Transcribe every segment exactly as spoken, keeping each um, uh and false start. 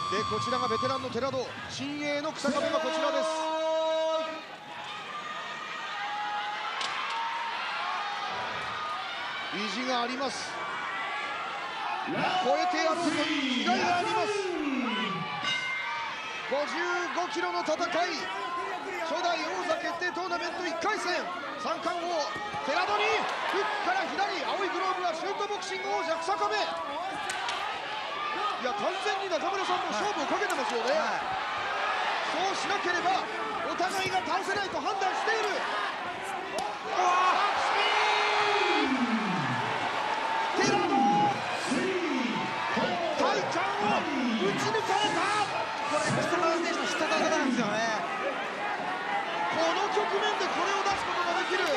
でこちらがベテランの寺戸、新鋭の草壁がこちらです。意地があります。超えてやろうという気概があります。ごじゅうごキロの戦い、初代王座決定トーナメントいっかい戦三冠王寺戸にフックから左、青いグローブはシュートボクシング王者草壁。いや完全に中村さんも勝負をかけてますよね、はい、そうしなければお互いが倒せないと判断している。バックスピン、寺戸体幹を打ち抜かれた。 これ草壁選手の必殺技なんですよね。 この局面でこれを出すことができる。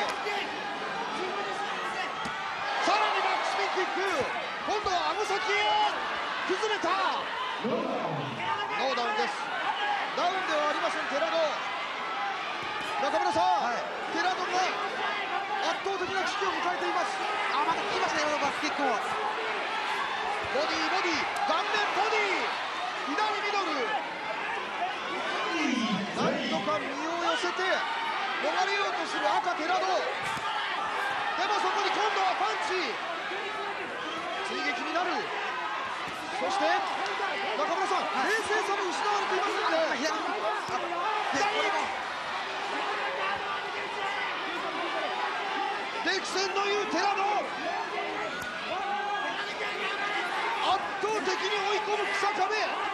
さらにバックスピンキック、今度は顎先へ崩れた。ノーダウンです。ダウンではありません寺戸。中村さん、はい、寺戸が圧倒的な危機を迎えています。 あ、また来ましたよ、バックキックも。 ボディボディ顔面ボディ左ミドル、何とか身を寄せて逃れようとする赤寺戸。でもそこに今度はパンチ、追撃になる。そして中村さん、はい、冷静さも失われていますので、左歴戦の言う寺戸、圧倒的に追い込む草壁。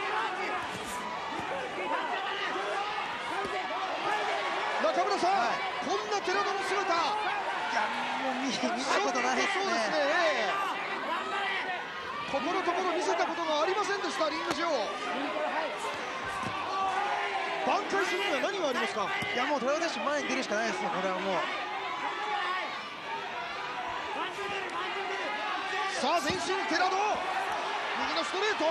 中村さん、はい、こんな寺戸の姿、いやもう 見, 見たことないですね。 そうですね、ここのところ見せたことがありませんでした、リング上。挽回するには何がありますか。 いやもう寺戸選手前に出るしかないですよ、これはもう。 さあ前進寺戸、右のストレート、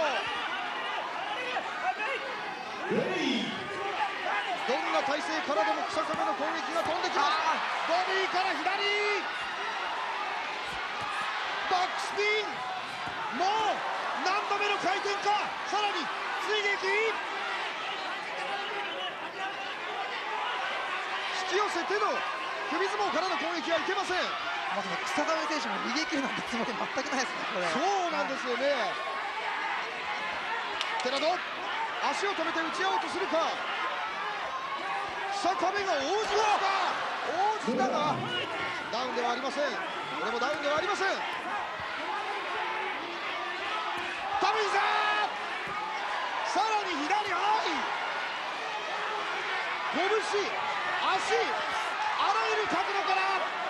どんな体勢からでも草壁の攻撃が飛んできます。ボディから左、バックスピン、もう何度目の回転か。さらに追撃、引き寄せての首相撲からの攻撃はいけません。 まさに草壁選手も逃げ切るなんてつもり全くないですね、これ。 そうなんですよね、はい、寺戸足を止めて打ち合おうとするか。草壁が応じました。応じたがダウンではありません。これもダウンではありません。タブイザー、さらに左、はい拳、足、あらゆる角度から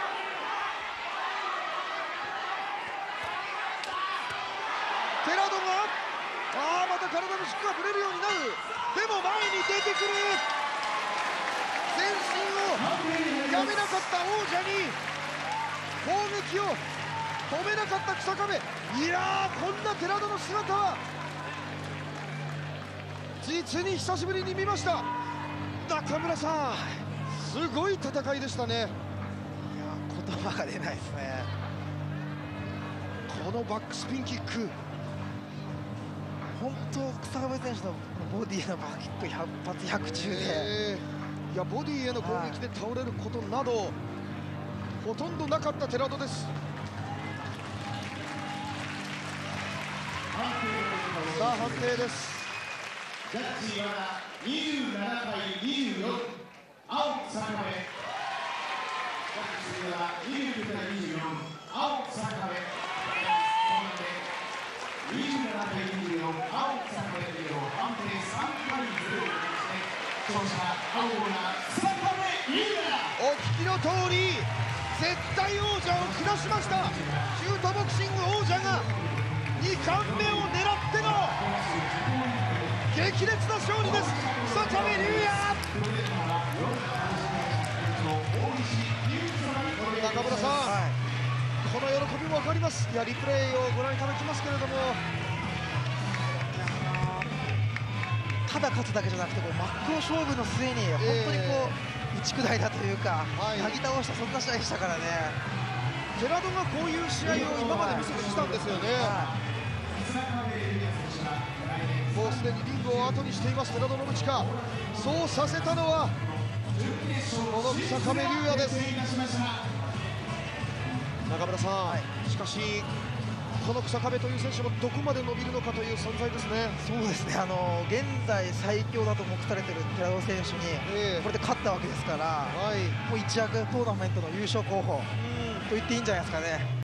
寺戸が、ああまた体の軸がぶれるようになる。でも前に出てくる。前進をやめなかった王者に攻撃を止めなかった草壁。いやー、こんな寺戸の姿は実に久しぶりに見ました。中村さん、すごい戦いでしたね。いや言葉が出ないですね。 このバックスピンキック、 本当草壁選手のボディへのバックキック百発百中で、 えー、いやボディへの攻撃で倒れることなどほとんどなかった寺戸です。さあ判定です。 ジャッジはにじゅうななたいにじゅうよん、青草壁。ジャッジはにじゅうきゅうたいにじゅうよん、青草壁。にじゅうななたいにじゅうよん、青草壁での判定さんたいゼロで勝者青が草壁優也。 お聞きの通り絶対王者を下しました。シュートボクシング王者がにかんめを狙っての激烈な勝利です。草壁優也。中村さん、はい、この喜びも分かります。いやリプレイをご覧いただきますけれども、 ただ勝つだけじゃなくてこう真っ向勝負の末に本当にこう、えー、打ち砕いたというか、はい、なぎ倒したそんな試合でしたからね。 寺戸がこういう試合を今まで見せてきたんですよね。はい、もうすでにリンググを後にしています寺田信親。そうさせたのはこの日下部龍也です。中村さん、はい、しかしこの日下部という選手もどこまで伸びるのかという存在ですね。 そうですね、あの現在最強だと目されている寺田選手に、えー、これで勝ったわけですから、はい、もう一躍トーナメントの優勝候補と言っていいんじゃないですかね。